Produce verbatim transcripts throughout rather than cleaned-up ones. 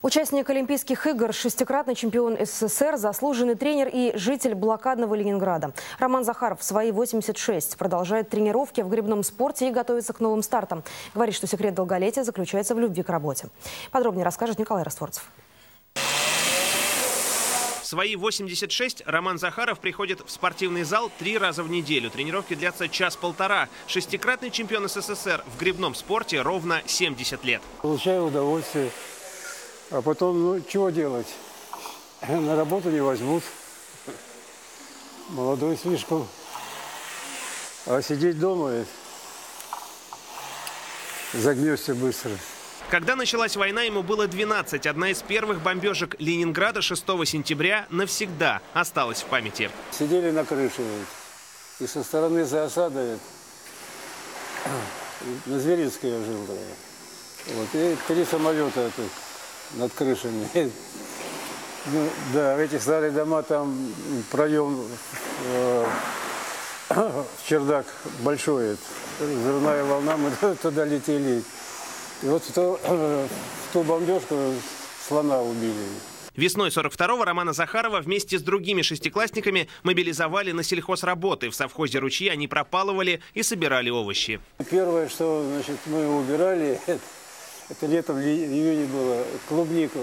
Участник Олимпийских игр, шестикратный чемпион СССР, заслуженный тренер и житель блокадного Ленинграда. Роман Захаров в свои восемьдесят шесть продолжает тренировки в гребном спорте и готовится к новым стартам. Говорит, что секрет долголетия заключается в любви к работе. Подробнее расскажет Николай Растворцев. В свои восемьдесят шесть Роман Захаров приходит в спортивный зал три раза в неделю. Тренировки длятся час-полтора. Шестикратный чемпион СССР в гребном спорте ровно семьдесят лет. Получаю удовольствие. А потом, ну, чего делать? На работу не возьмут. Молодой слишком. А сидеть дома загнешься быстро. Когда началась война, ему было двенадцать. Одна из первых бомбежек Ленинграда шестого сентября навсегда осталась в памяти. Сидели на крыше. И со стороны за осадой. На Зверинской я жил. Вот, и три самолета это, над крышами. Ну, да, в этих старых домах там проем э, в чердак большой. Взрывная волна, мы туда летели. И вот в ту, э, в ту бомбежку слона убили. Весной сорок второго Романа Захарова вместе с другими шестиклассниками мобилизовали на сельхозработы. В совхозе «Ручьи» они пропалывали и собирали овощи. Первое, что, значит, мы убирали, это летом в июне было, клубнику.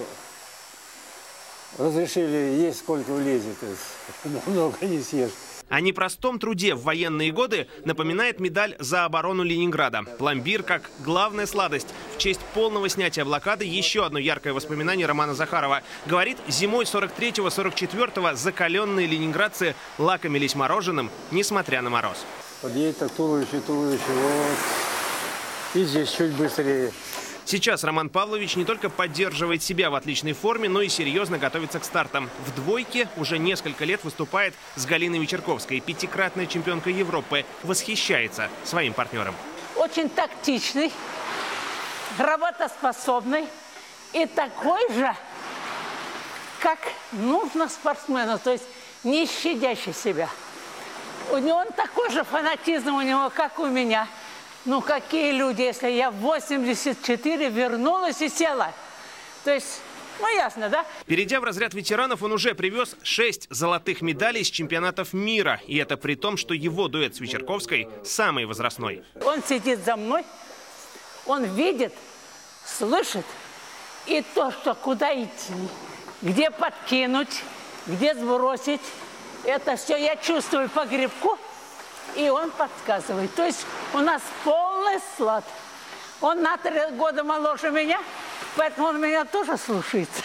Разрешили есть, сколько влезет, много не съешь. О непростом труде в военные годы напоминает медаль за оборону Ленинграда. Пломбир как главная сладость. В честь полного снятия блокады еще одно яркое воспоминание Романа Захарова. Говорит, зимой сорок третьего — сорок четвёртого закаленные ленинградцы лакомились мороженым, несмотря на мороз. Подъедет так туловище, туловище, вот. И здесь чуть быстрее. Сейчас Роман Павлович не только поддерживает себя в отличной форме, но и серьезно готовится к стартам. В двойке уже несколько лет выступает с Галиной Вечерковской. Пятикратная чемпионка Европы восхищается своим партнером. Очень тактичный, работоспособный и такой же, как нужно спортсмену, то есть не щадящий себя. У него такой же фанатизм у него, как у меня. Ну, какие люди, если я в восемьдесят четыре вернулась и села. То есть, ну, ясно, да? Перейдя в разряд ветеранов, он уже привез шесть золотых медалей с чемпионатов мира. И это при том, что его дуэт с Вечерковской самый возрастной. Он сидит за мной, он видит, слышит. И то, что куда идти, где подкинуть, где сбросить, это все я чувствую по грибку. И он подсказывает. То есть у нас полный склад. Он на три года моложе меня, поэтому он меня тоже слушается.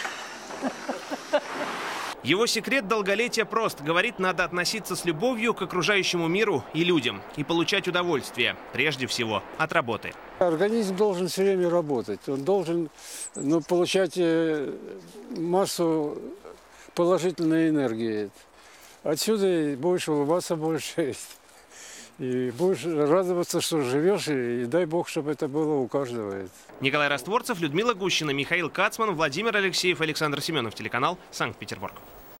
Его секрет долголетия прост. Говорит, надо относиться с любовью к окружающему миру и людям. И получать удовольствие, прежде всего, от работы. Организм должен все время работать. Он должен, ну, получать массу положительной энергии. Отсюда будешь улыбаться больше. И будешь радоваться, что живешь, и дай Бог, чтобы это было у каждого. Николай Растворцев, Людмила Гущина, Михаил Кацман, Владимир Алексеев, Александр Семенов. Телеканал Санкт-Петербург.